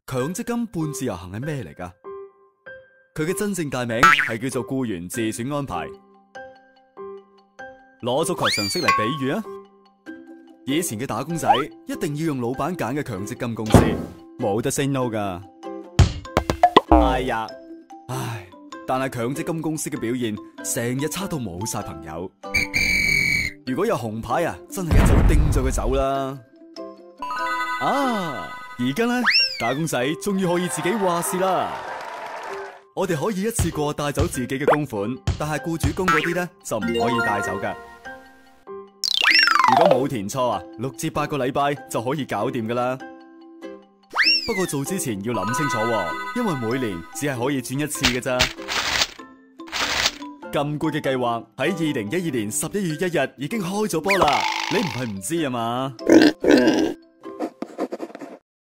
強積金半自由行係咩嚟㗎？佢嘅真正大名係叫做僱員自選安排。攞足球常識嚟比喻啊！以前嘅打工仔一定要用老闆揀嘅強積金公司，冇得 say no 㗎。哎呀，但係強積金公司嘅表現成日差到冇晒朋友。如果有紅牌啊，真係一早叮咗佢走啦。而家呢，打工仔終於可以自己話事啦。我哋可以一次過帶走自己嘅供款，但係僱主供嗰啲呢，就唔可以帶走㗎。如果冇填錯啊，6至8個禮拜就可以搞掂㗎啦。不過做之前要諗清楚喎，因為每年只係可以轉一次嘅咋。咁攰嘅計劃喺2012年11月1日已經開咗波啦，你唔係唔知啊嘛？